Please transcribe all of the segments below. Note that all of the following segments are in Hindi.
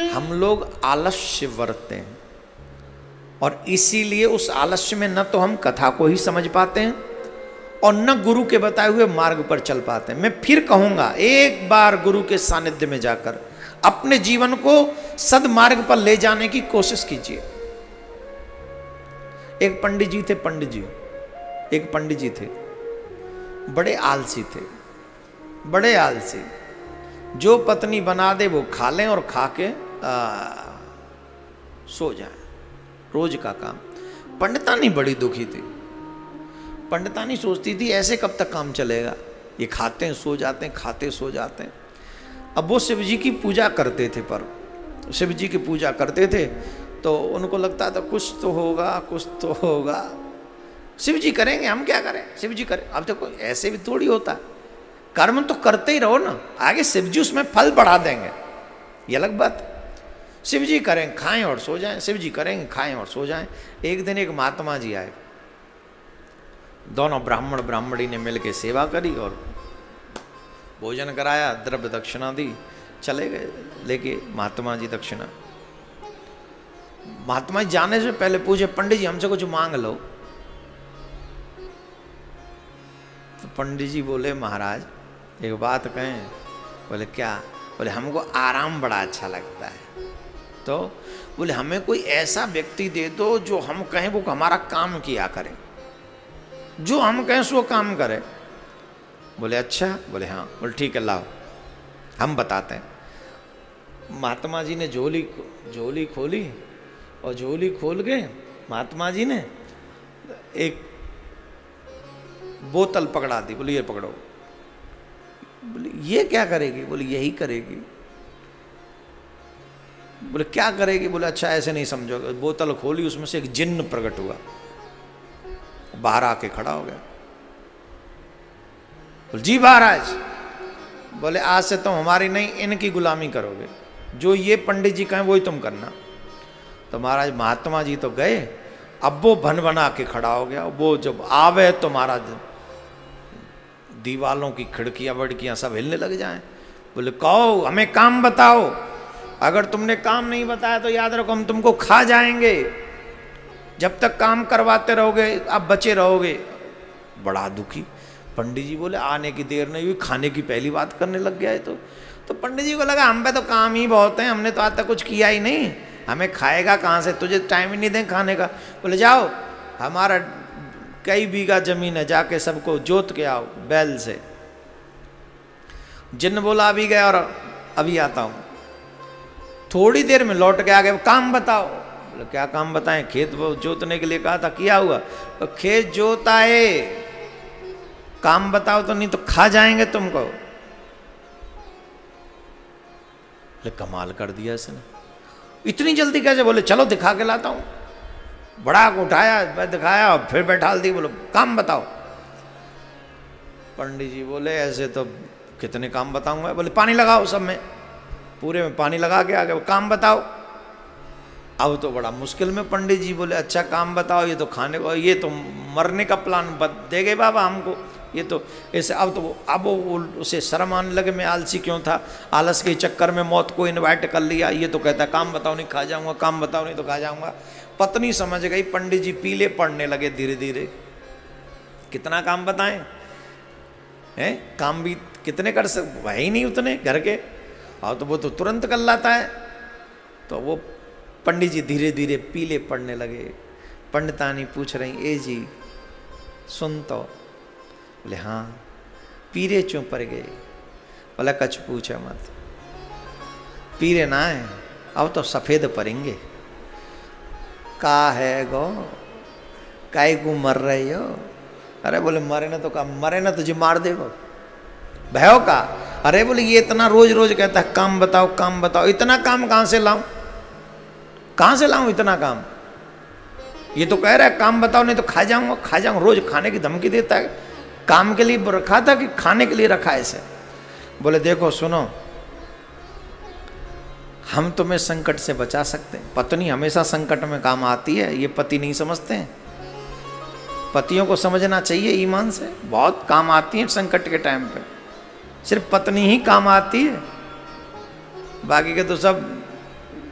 हम लोग आलस्य बरतते हैं और इसीलिए उस आलस्य में न तो हम कथा को ही समझ पाते हैं और न गुरु के बताए हुए मार्ग पर चल पाते हैं। मैं फिर कहूंगा, एक बार गुरु के सानिध्य में जाकर अपने जीवन को सदमार्ग पर ले जाने की कोशिश कीजिए। एक पंडित जी थे, एक पंडित जी थे, बड़े आलसी थे, बड़े आलसी। जो पत्नी बना दे वो खा लें और खा के सो जाए, रोज का काम। पंडितानी बड़ी दुखी थी। पंडितानी सोचती थी ऐसे कब तक काम चलेगा, ये खाते हैं सो जाते हैं, खाते सो जाते हैं। अब वो शिव जी की पूजा करते थे, पर शिव जी की पूजा करते थे तो उनको लगता था कुछ तो होगा, कुछ तो होगा। शिव जी करेंगे, हम क्या करें, शिव जी करें। अब देखो ऐसे भी थोड़ी होता है, कर्म तो करते ही रहो ना, आगे शिव जी उसमें फल बढ़ा देंगे, ये अलग बात। शिव जी करें, खाएं और सो जाएं, शिव जी करेंगे, खाएं और सो जाएं। एक दिन एक महात्मा जी आए, दोनों ब्राह्मण ब्राह्मणी ने मिलकर सेवा करी और भोजन कराया, द्रव्य दक्षिणा दी, चले गए लेके महात्मा जी दक्षिणा। महात्मा जी जाने से पहले पूछे, पंडित जी हमसे कुछ मांग लो। तो पंडित जी बोले, महाराज एक बात कहें। बोले क्या? बोले हमको आराम बड़ा अच्छा लगता है। तो बोले हमें कोई ऐसा व्यक्ति दे दो जो हम कहें वो हमारा काम किया करे, जो हम कहें सो काम करे। बोले अच्छा? बोले हाँ। बोले ठीक है लाओ, हम बताते हैं। महात्मा जी ने झोली खोली और झोली खोल के महात्मा जी ने एक बोतल पकड़ा दी। बोले ये पकड़ो। बोले ये क्या करेगी? बोले यही करेगी। बोले क्या करेगी? बोले अच्छा ऐसे नहीं समझोगे। बोतल खोली, उसमें से एक जिन्न प्रकट हुआ, बाहर आके खड़ा हो गया। बोले जी महाराज। बोले आज से तुम हमारी नहीं इनकी गुलामी करोगे, जो ये पंडित जी कहें वही तुम करना। तो महाराज महात्मा जी तो गए, अब वो भन बना के खड़ा हो गया। वो जब आवे तो महाराज दीवालों की खिड़कियां वड़कियां सब हिलने लग जाएं। बोले कहो हमें काम बताओ, अगर तुमने काम नहीं बताया तो याद रखो हम तुमको खा जाएंगे। जब तक काम करवाते रहोगे आप बचे रहोगे। बड़ा दुखी। पंडित जी बोले आने की देर नहीं हुई, खाने की पहली बात करने लग गया है। तो पंडित जी को लगा हम पे तो काम ही बहुत है, हमने तो आज तक कुछ किया ही नहीं, हमें खाएगा कहाँ से, तुझे टाइम ही नहीं दें खाने का। बोले जाओ, हमारा कई बीघा जमीन है, जाके सबको जोत के आओ बैल से। जिन्न बोला अभी गया और अभी आता हूँ। थोड़ी देर में लौट के आ गए, काम बताओ। बोले क्या काम बताएं? खेत जोतने के लिए कहा था, किया हुआ। तो खेत जोताए, काम बताओ तो नहीं तो खा जाएंगे तुमको। बोले कमाल कर दिया इसने, इतनी जल्दी कैसे? बोले चलो दिखा के लाता हूं। बड़ा उठाया, दिखाया और फिर बैठा दी। बोलो काम बताओ। पंडित जी बोले ऐसे तो कितने काम बताऊंगा। बोले पानी लगाओ सब में, पूरे में पानी लगा के आ गए। काम बताओ। अब तो बड़ा मुश्किल में पंडित जी बोले अच्छा काम बताओ, ये तो खाने को, ये तो मरने का प्लान दे गए बाबा हमको, ये तो ऐसे। अब वो उसे शर्म आने लगे, मैं आलसी क्यों था, आलस के चक्कर में मौत को इनवाइट कर लिया। ये तो कहता है काम बताओ नहीं खा जाऊंगा, काम बताओ नहीं तो खा जाऊंगा। पत्नी समझ गई, पंडित जी पीले पड़ने लगे धीरे धीरे। कितना काम बताएं हैं, काम भी कितने कर सकते, वही नहीं उतने घर के, और तो वो तो तुरंत कर लाता है। तो वो पंडित जी धीरे धीरे पीले पड़ने लगे। पंडितानी पूछ रही, ए जी सुन तो। बोले हाँ। पीरे क्यों पड़ गए? बोला कछ पूछे मत, पीरे ना है, अब तो सफेद पड़ेंगे। का है गो, काय को मर रही हो? अरे बोले मरे ना तो का, मरे ना तुझे मार देगो। भयो का? अरे बोले ये इतना रोज रोज कहता है काम बताओ काम बताओ, इतना काम कहाँ से लाऊं, कहाँ से लाऊं इतना काम? ये तो कह रहा है काम बताओ नहीं तो खा जाऊंगा, खा जाऊंगा। रोज खाने की धमकी देता है। काम के लिए रखा था कि खाने के लिए रखा है इसे? बोले देखो सुनो, हम तुम्हें संकट से बचा सकते हैं, पत्नी हमेशा संकट में काम आती है, ये पति नहीं समझते हैं। पतियों को समझना चाहिए ईमान से, बहुत काम आती है संकट के टाइम पे। सिर्फ पत्नी ही काम आती है, बाकी के तो सब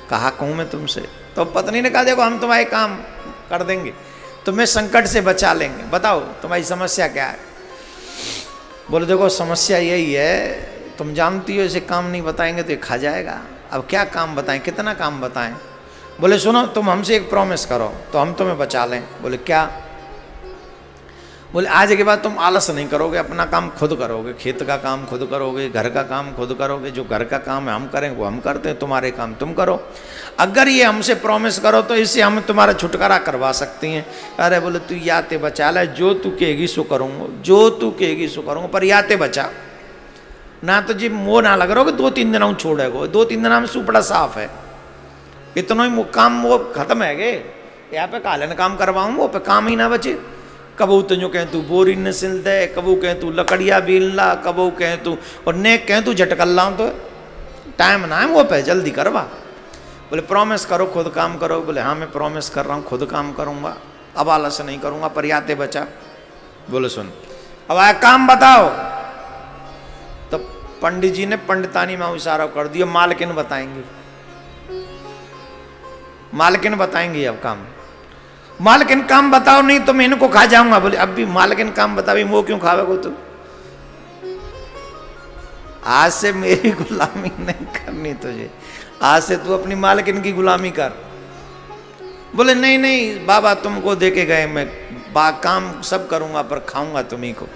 कहा कहूँ मैं तुमसे। तो पत्नी ने कहा देखो हम तुम्हारे काम कर देंगे, तुम्हें संकट से बचा लेंगे, बताओ तुम्हारी समस्या क्या है। बोले देखो समस्या यही है, तुम जानती हो इसे काम नहीं बताएंगे तो ये खा जाएगा। अब क्या काम बताएं, कितना काम बताएं। बोले सुनो तुम हमसे एक प्रॉमिस करो तो हम तुम्हें बचा लें। बोले क्या। बोले आज के बाद तुम आलस नहीं करोगे, अपना काम खुद करोगे, खेत का काम खुद करोगे, घर का काम खुद करोगे, जो घर का काम है हम करेंगे वो हम करते हैं, तुम्हारे काम तुम करो। अगर ये हमसे प्रॉमिस करो तो इससे हम तुम्हारा छुटकारा करवा सकती हैं। अरे बोले तू याते बचा ले, जो तू कहेगी सो करूँगा, जो तू कहेगी सो करूँगा, पर याते बचा ना तो जी मोह ना लग रहा हो कि 2-3 दिन छोड़ेगो, 2-3 दिन में सुपड़ा साफ है, इतना ही काम वो खत्म है गे। यहाँ पे काले ने काम करवाऊँ, वो पे काम ही ना बचे। कबू तो जो कहें तू बोरी न सिल दे, कबू कहें तू लकड़िया बीन ला, कबू कहें तू और ने कहें तू झटकल ला, तो टाइम ना है वो पे जल्दी करवा। बोले प्रॉमिस करो खुद काम करो। बोले हाँ मैं प्रॉमिस कर रहा हूँ खुद काम करूँगा, अब आलस नहीं करूँगा, पर याते बचा। बोले सुन अब आया काम बताओ। तो पंडित जी ने पंडितानी में इशारा कर दिया, मालकिन बताएंगे, मालकिन बताएंगे अब काम। मालकिन काम बताओ नहीं तो मैं इनको खा जाऊंगा। बोले अब भी मालकिन काम बताओ, वो क्यों खावेगो तू, आज से मेरी गुलामी नहीं करनी तुझे, आज से तू अपनी मालकिन की गुलामी कर। बोले नहीं नहीं बाबा तुमको दे के गए, मैं काम सब करूंगा पर खाऊंगा तुम्ही को।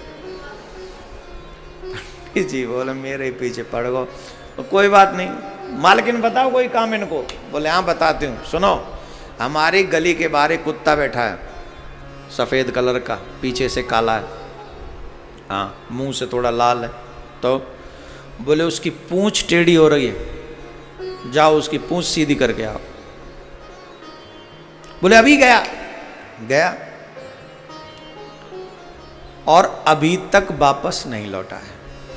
जी बोले मेरे पीछे पड़ गो, तो कोई बात नहीं मालकिन बताओ कोई काम इनको। बोले हाँ बताती हूँ। सुनो हमारी गली के बाहर एक कुत्ता बैठा है, सफ़ेद कलर का, पीछे से काला है, हाँ मुंह से थोड़ा लाल है। तो बोले उसकी पूंछ टेढ़ी हो रही है, जाओ उसकी पूंछ सीधी करके आओ। बोले अभी गया, गया और अभी तक वापस नहीं लौटा है,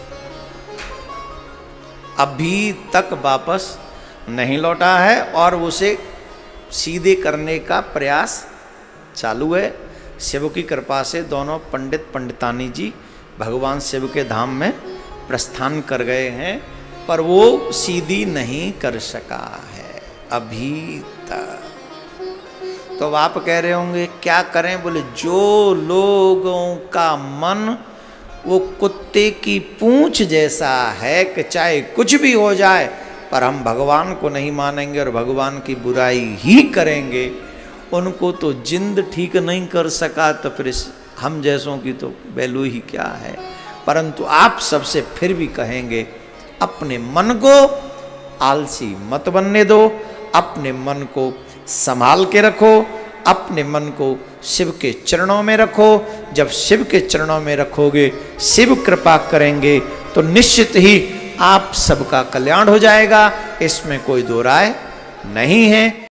अभी तक वापस नहीं लौटा है और उसे सीधे करने का प्रयास चालू है। शिव की कृपा से दोनों पंडित पंडितानी जी भगवान शिव के धाम में प्रस्थान कर गए हैं, पर वो सीधी नहीं कर सका है अभी तक। तो आप कह रहे होंगे क्या करें। बोले जो लोगों का मन वो कुत्ते की पूंछ जैसा है कि चाहे कुछ भी हो जाए पर हम भगवान को नहीं मानेंगे और भगवान की बुराई ही करेंगे, उनको तो जिंद ठीक नहीं कर सका तो फिर हम जैसों की तो वैल्यू ही क्या है। परंतु आप सबसे फिर भी कहेंगे अपने मन को आलसी मत बनने दो, अपने मन को संभाल के रखो, अपने मन को शिव के चरणों में रखो। जब शिव के चरणों में रखोगे शिव कृपा करेंगे तो निश्चित ही आप सबका कल्याण हो जाएगा, इसमें कोई दो राय नहीं है।